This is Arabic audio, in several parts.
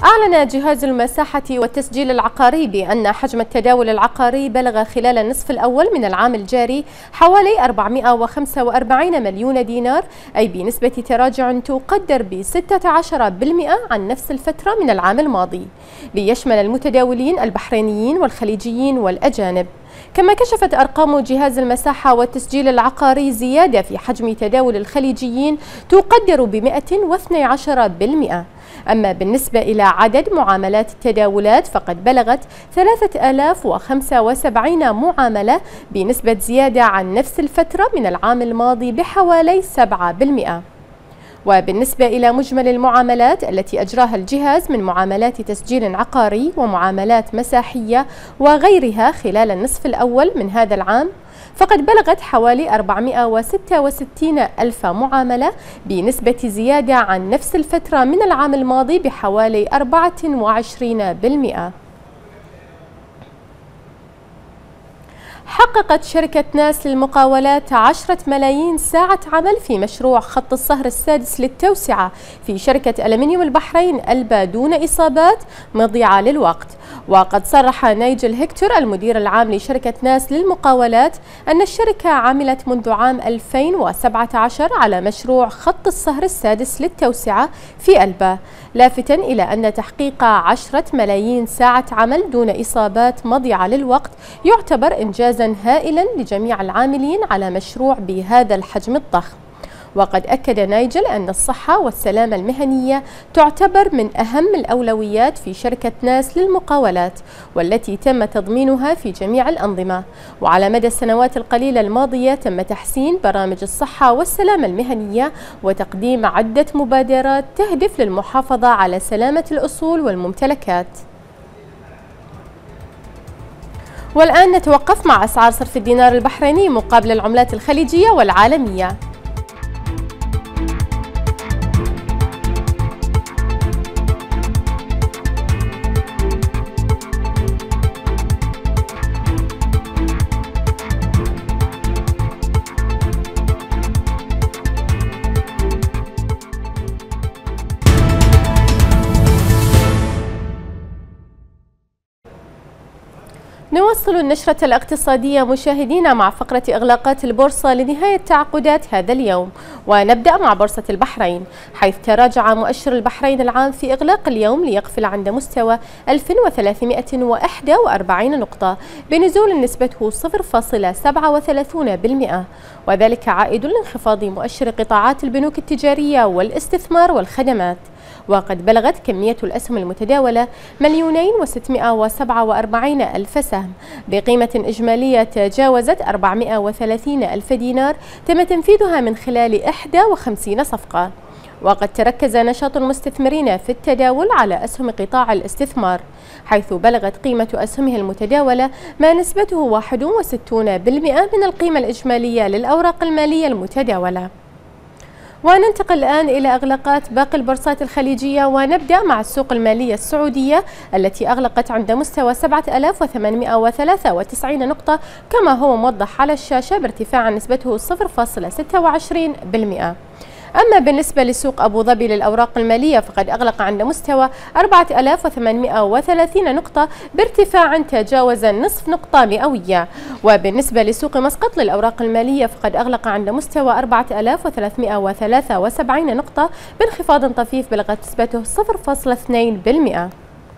أعلن جهاز المساحة والتسجيل العقاري بأن حجم التداول العقاري بلغ خلال النصف الأول من العام الجاري حوالي 445 مليون دينار، أي بنسبة تراجع تقدر ب 16% عن نفس الفترة من العام الماضي، ليشمل المتداولين البحرينيين والخليجيين والأجانب. كما كشفت أرقام جهاز المساحة والتسجيل العقاري زيادة في حجم تداول الخليجيين تقدر ب 112%. أما بالنسبة إلى عدد معاملات التداولات فقد بلغت 3075 معاملة بنسبة زيادة عن نفس الفترة من العام الماضي بحوالي 7%. وبالنسبة إلى مجمل المعاملات التي أجراها الجهاز من معاملات تسجيل عقاري ومعاملات مساحية وغيرها خلال النصف الأول من هذا العام، فقد بلغت حوالي 466 ألف معاملة بنسبة زيادة عن نفس الفترة من العام الماضي بحوالي 24%. حققت شركة ناس للمقاولات 10 ملايين ساعة عمل في مشروع خط الصهر السادس للتوسعة في شركة ألمنيوم البحرين ألبا دون إصابات مضيعة للوقت. وقد صرح نايجل هيكتور المدير العام لشركة ناس للمقاولات أن الشركة عملت منذ عام 2017 على مشروع خط الصهر السادس للتوسعة في ألبا، لافتا إلى أن تحقيق 10 ملايين ساعة عمل دون إصابات مضيعة للوقت يعتبر إنجازا هائلا لجميع العاملين على مشروع بهذا الحجم الضخم. وقد أكد نايجل أن الصحة والسلامة المهنية تعتبر من أهم الأولويات في شركة ناس للمقاولات، والتي تم تضمينها في جميع الأنظمة. وعلى مدى السنوات القليلة الماضية تم تحسين برامج الصحة والسلامة المهنية وتقديم عدة مبادرات تهدف للمحافظة على سلامة الأصول والممتلكات. والآن نتوقف مع أسعار صرف الدينار البحريني مقابل العملات الخليجية والعالمية. نواصل النشرة الاقتصادية مشاهدينا مع فقرة إغلاقات البورصة لنهاية تعاقدات هذا اليوم، ونبدأ مع بورصة البحرين، حيث تراجع مؤشر البحرين العام في إغلاق اليوم ليقفل عند مستوى 1341 نقطة بنزول نسبته 0.37%، وذلك عائد لانخفاض مؤشر قطاعات البنوك التجارية والاستثمار والخدمات. وقد بلغت كمية الأسهم المتداولة 2,647,000 سهم بقيمة إجمالية تجاوزت 430,000 دينار تم تنفيذها من خلال 51 صفقة. وقد تركز نشاط المستثمرين في التداول على أسهم قطاع الاستثمار، حيث بلغت قيمة أسهمه المتداولة ما نسبته 61% من القيمة الإجمالية للأوراق المالية المتداولة. وننتقل الآن إلى إغلاقات باقي البورصات الخليجية، ونبدأ مع السوق المالية السعودية التي أغلقت عند مستوى 7893 نقطة كما هو موضح على الشاشة بارتفاع نسبته 0.26%. أما بالنسبة لسوق أبو ظبي للأوراق المالية فقد أغلق عند مستوى 4830 نقطة بارتفاع تجاوز نصف نقطة مئوية. وبالنسبة لسوق مسقط للأوراق المالية فقد أغلق عند مستوى 4373 نقطة بانخفاض طفيف بلغت نسبته 0.2%.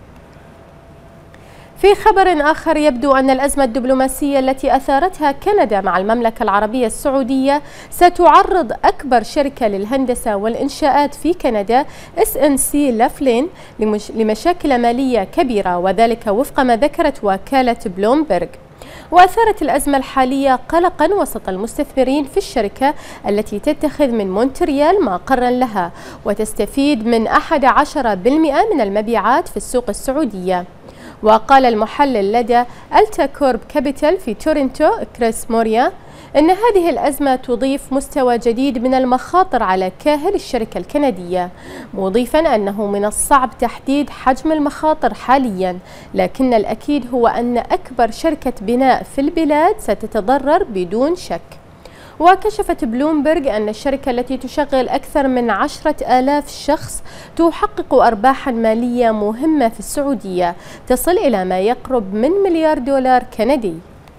في خبر آخر، يبدو أن الأزمة الدبلوماسية التي أثارتها كندا مع المملكة العربية السعودية ستعرض أكبر شركة للهندسة والإنشاءات في كندا SNC لافلين لمشاكل مالية كبيرة، وذلك وفق ما ذكرت وكالة بلومبرغ. وأثارت الأزمة الحالية قلقا وسط المستثمرين في الشركة التي تتخذ من مونتريال مقرا لها وتستفيد من 11% من المبيعات في السوق السعودية. وقال المحلل لدى ألتا كورب كابيتال في تورنتو كريس موريا إن هذه الأزمة تضيف مستوى جديد من المخاطر على كاهل الشركة الكندية، مضيفا أنه من الصعب تحديد حجم المخاطر حاليا، لكن الأكيد هو أن أكبر شركة بناء في البلاد ستتضرر بدون شك. وكشفت بلومبرج أن الشركة التي تشغل أكثر من 10,000 شخص تحقق أرباحا مالية مهمة في السعودية تصل إلى ما يقرب من مليار دولار كندي.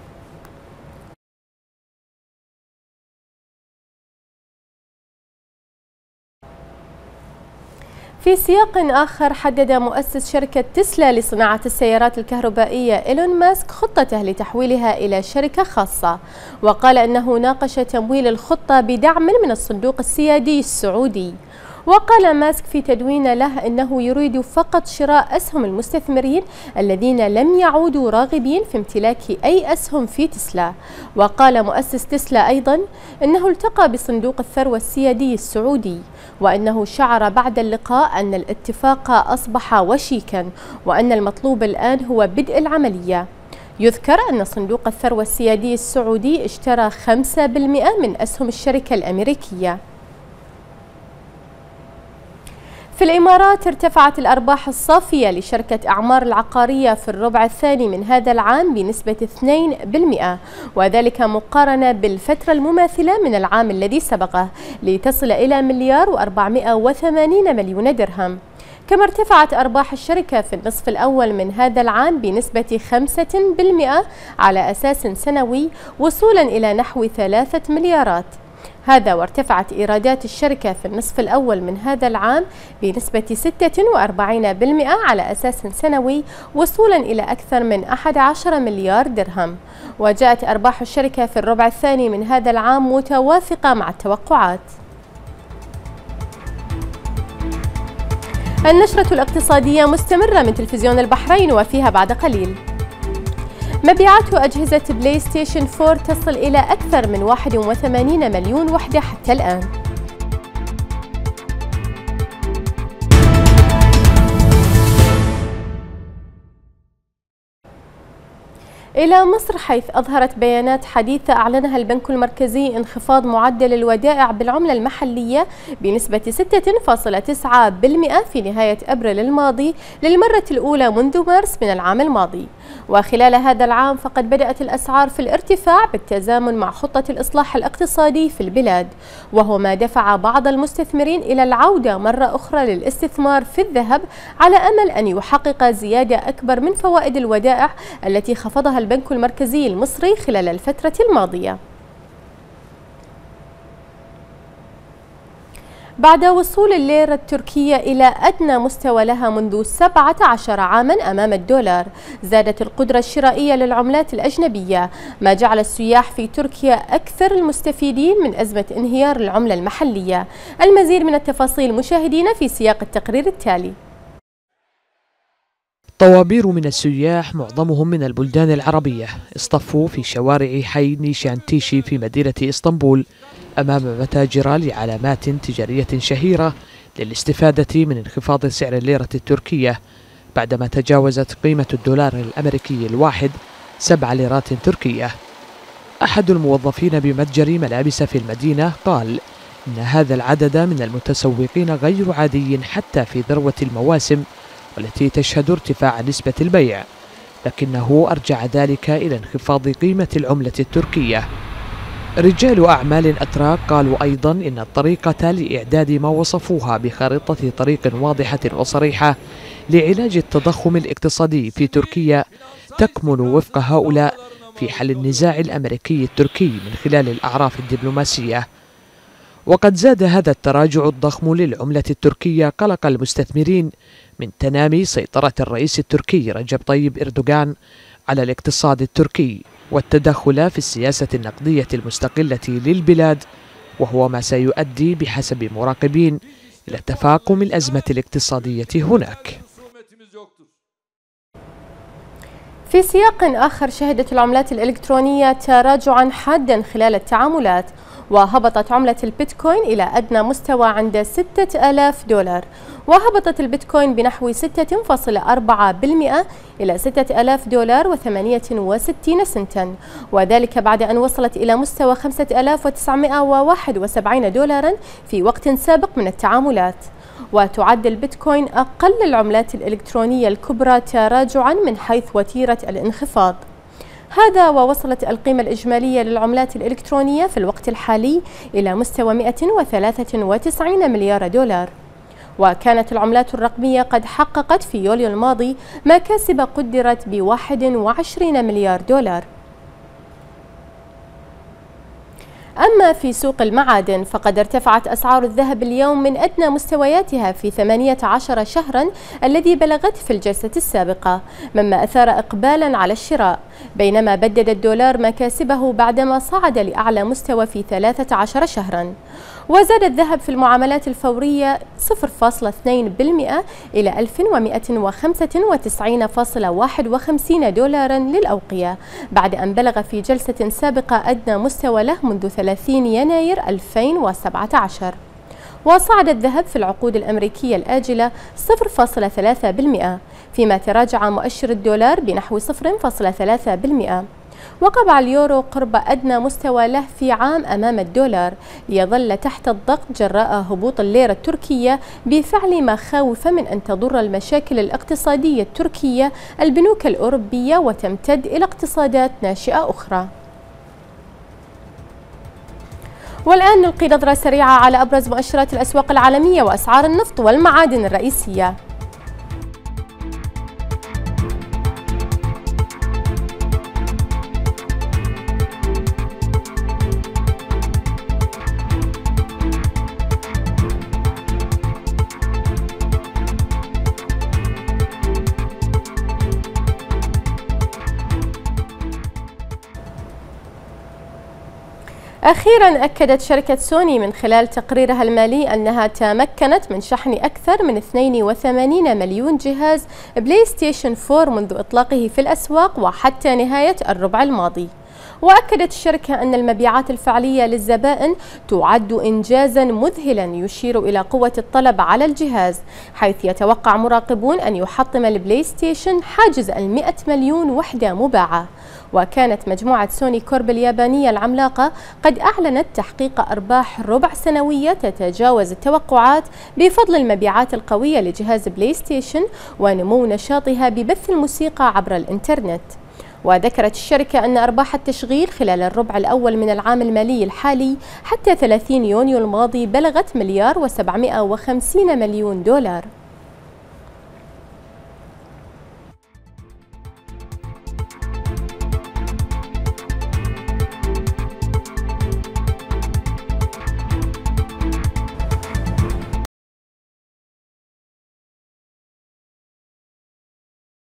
في سياق آخر، حدد مؤسس شركة تسلا لصناعة السيارات الكهربائية إيلون ماسك خطته لتحويلها إلى شركة خاصة، وقال أنه ناقش تمويل الخطة بدعم من الصندوق السيادي السعودي. وقال ماسك في تدوين له أنه يريد فقط شراء أسهم المستثمرين الذين لم يعودوا راغبين في امتلاك أي أسهم في تسلا. وقال مؤسس تسلا أيضا أنه التقى بصندوق الثروة السيادي السعودي، وأنه شعر بعد اللقاء أن الاتفاق أصبح وشيكا، وأن المطلوب الآن هو بدء العملية. يذكر أن صندوق الثروة السيادي السعودي اشترى 5% من أسهم الشركة الأمريكية. في الإمارات، ارتفعت الأرباح الصافية لشركة أعمار العقارية في الربع الثاني من هذا العام بنسبة 2%، وذلك مقارنة بالفترة المماثلة من العام الذي سبقه، لتصل إلى 1,480,000,000 درهم. كما ارتفعت أرباح الشركة في النصف الأول من هذا العام بنسبة 5% على أساس سنوي، وصولا إلى نحو 3 مليارات. هذا وارتفعت إيرادات الشركة في النصف الأول من هذا العام بنسبة 46% على أساس سنوي، وصولا إلى أكثر من 11 مليار درهم. وجاءت أرباح الشركة في الربع الثاني من هذا العام متوافقة مع التوقعات. النشرة الاقتصادية مستمرة من تلفزيون البحرين، وفيها بعد قليل: مبيعات أجهزة بلاي ستيشن 4 تصل إلى أكثر من 81 مليون وحدة حتى الآن. إلى مصر، حيث أظهرت بيانات حديثة أعلنها البنك المركزي انخفاض معدل الودائع بالعملة المحلية بنسبة 6.9% في نهاية أبريل الماضي للمرة الأولى منذ مارس من العام الماضي. وخلال هذا العام فقد بدأت الأسعار في الارتفاع بالتزامن مع خطة الإصلاح الاقتصادي في البلاد، وهو ما دفع بعض المستثمرين إلى العودة مرة أخرى للاستثمار في الذهب على أمل أن يحقق زيادة أكبر من فوائد الودائع التي خفضها البنك المركزي المصري خلال الفترة الماضية. بعد وصول الليرة التركية إلى أدنى مستوى لها منذ 17 عاما أمام الدولار، زادت القدرة الشرائية للعملات الأجنبية، ما جعل السياح في تركيا أكثر المستفيدين من أزمة انهيار العملة المحلية. المزيد من التفاصيل مشاهدينا في سياق التقرير التالي. طوابير من السياح معظمهم من البلدان العربية اصطفوا في شوارع حي نيشانتيشي في مدينة اسطنبول أمام متاجر لعلامات تجارية شهيرة للاستفادة من انخفاض سعر الليرة التركية بعدما تجاوزت قيمة الدولار الأمريكي الواحد 7 ليرات تركية. أحد الموظفين بمتجر ملابس في المدينة قال إن هذا العدد من المتسوقين غير عادي حتى في ذروة المواسم والتي تشهد ارتفاع نسبة البيع، لكنه أرجع ذلك إلى انخفاض قيمة العملة التركية. رجال أعمال أتراك قالوا أيضا إن الطريقة لإعداد ما وصفوها بخارطة طريق واضحة وصريحة لعلاج التضخم الاقتصادي في تركيا تكمن وفق هؤلاء في حل النزاع الأمريكي التركي من خلال الأعراف الدبلوماسية. وقد زاد هذا التراجع الضخم للعملة التركية قلق المستثمرين من تنامي سيطرة الرئيس التركي رجب طيب إردوغان على الاقتصاد التركي والتدخل في السياسة النقدية المستقلة للبلاد، وهو ما سيؤدي بحسب مراقبين إلى تفاقم الأزمة الاقتصادية هناك. في سياق آخر، شهدت العملات الإلكترونية تراجعا حادا خلال التعاملات، وهبطت عملة البيتكوين إلى أدنى مستوى عند 6000 دولار، وهبطت البيتكوين بنحو 6.4% إلى 6000 دولار و68 سنتا، وذلك بعد أن وصلت إلى مستوى 5971 دولارا في وقت سابق من التعاملات. وتعد البيتكوين أقل العملات الإلكترونية الكبرى تراجعا من حيث وتيرة الانخفاض. هذا ووصلت القيمة الإجمالية للعملات الإلكترونية في الوقت الحالي إلى مستوى 193 مليار دولار. وكانت العملات الرقمية قد حققت في يوليو الماضي مكاسب قدرت ب21 مليار دولار. أما في سوق المعادن فقد ارتفعت أسعار الذهب اليوم من أدنى مستوياتها في 18 شهرا الذي بلغت في الجلسة السابقة، مما أثار إقبالا على الشراء، بينما بدد الدولار مكاسبه بعدما صعد لأعلى مستوى في 13 شهرا. وزاد الذهب في المعاملات الفورية 0.2% إلى 1195.51 دولارا للأوقية، بعد أن بلغ في جلسة سابقة أدنى مستوى له منذ 30 يناير 2017. وصعد الذهب في العقود الأمريكية الآجلة 0.3%، فيما تراجع مؤشر الدولار بنحو 0.3%. وقع اليورو قرب أدنى مستوى له في عام أمام الدولار، ليظل تحت الضغط جراء هبوط الليرة التركية بفعل مخاوف من أن تضر المشاكل الاقتصادية التركية البنوك الأوروبية وتمتد إلى اقتصادات ناشئة أخرى. والآن نلقي نظرة سريعة على أبرز مؤشرات الأسواق العالمية وأسعار النفط والمعادن الرئيسية. أخيرا أكدت شركة سوني من خلال تقريرها المالي أنها تمكنت من شحن أكثر من 82 مليون جهاز بلاي ستيشن 4 منذ إطلاقه في الأسواق وحتى نهاية الربع الماضي. وأكدت الشركة أن المبيعات الفعلية للزبائن تعد إنجازا مذهلا يشير إلى قوة الطلب على الجهاز، حيث يتوقع مراقبون أن يحطم البلاي ستيشن حاجز 100 مليون وحدة مباعة. وكانت مجموعة سوني كورب اليابانية العملاقة قد أعلنت تحقيق أرباح ربع سنوية تتجاوز التوقعات بفضل المبيعات القوية لجهاز بلاي ستيشن ونمو نشاطها ببث الموسيقى عبر الإنترنت. وذكرت الشركة أن أرباح التشغيل خلال الربع الأول من العام المالي الحالي حتى 30 يونيو الماضي بلغت $1,750 مليون.